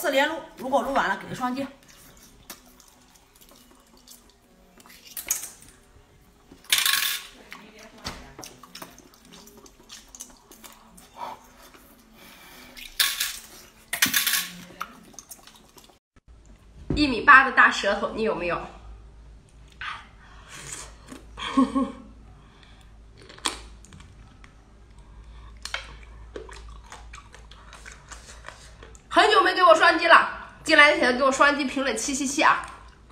4连录，如果录完了给个双击。 1米8的大舌头，你有没有？很久没给我双击了，进来前给我双击评论777啊！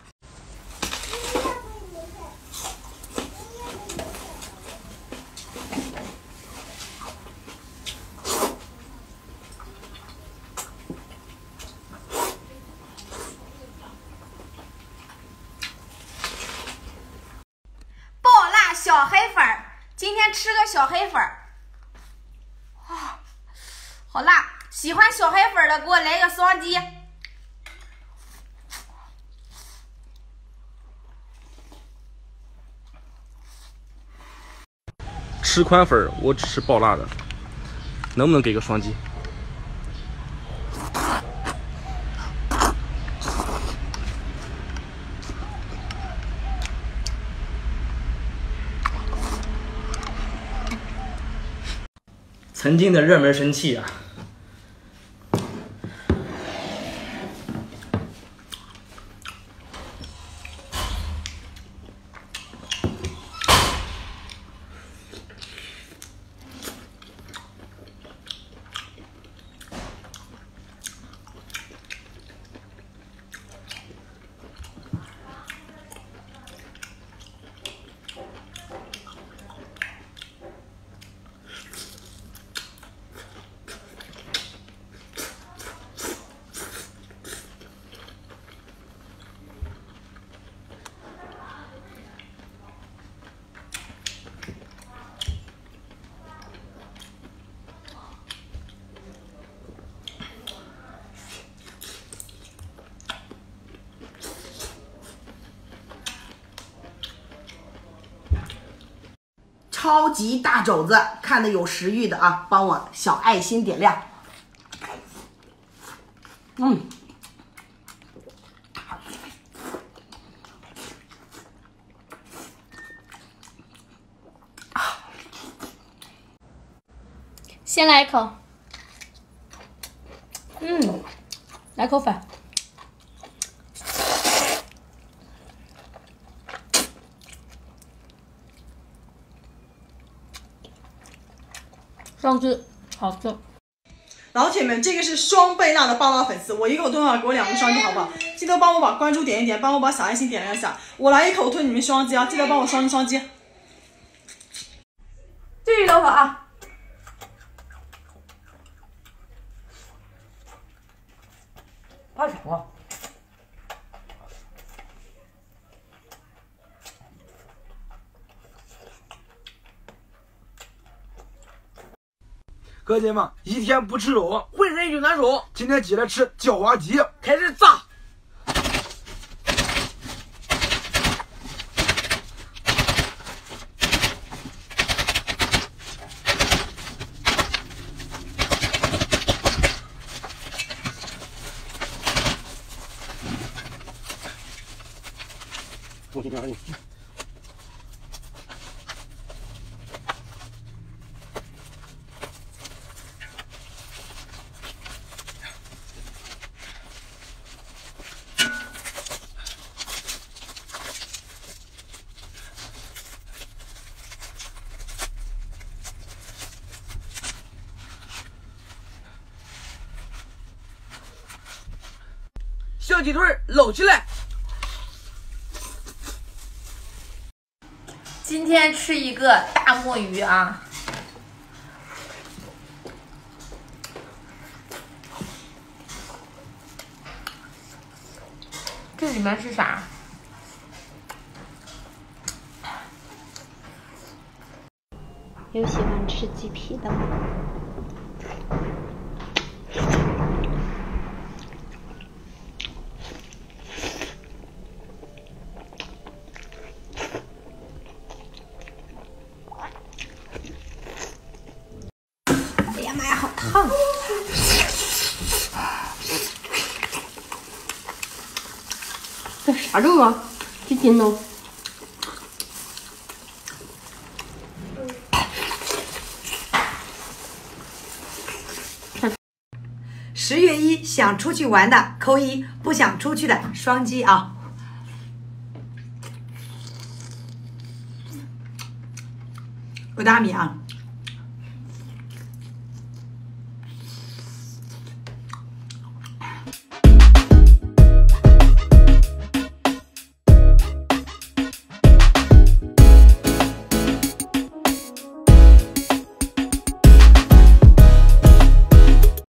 爆辣小黑粉儿，今天吃个小黑粉儿，啊，好辣！喜欢小黑粉儿的给我来个双击。 吃宽粉儿，我只吃爆辣的，能不能给个双击？ 曾经的热门神器啊！ 超级大肘子，看的有食欲的啊，帮我小爱心点亮。 先来一口，来口粉。双击，好吃。 老铁们，这个是双倍辣的爆辣粉丝，我一口吞完，给我2个双击，好不好？记得帮我把关注点一点，帮我把小爱心点亮一下。我来一口吞，你们双击啊！记得帮我双击。继续等会啊！ 太爽了！ 哥姐们，一天不吃肉， 浑身就难受。 今天起来吃椒花鸡， 开始炸。 我去哪里？ 小鸡腿捞起来。 今天吃一个大墨鱼啊！这里面是啥？ 有喜欢吃鸡皮的吗？ 哎呀妈呀，好烫！ 啥肉啊？几斤呢 ？10月1想出去玩的扣1，不想出去的双击啊！有大米啊！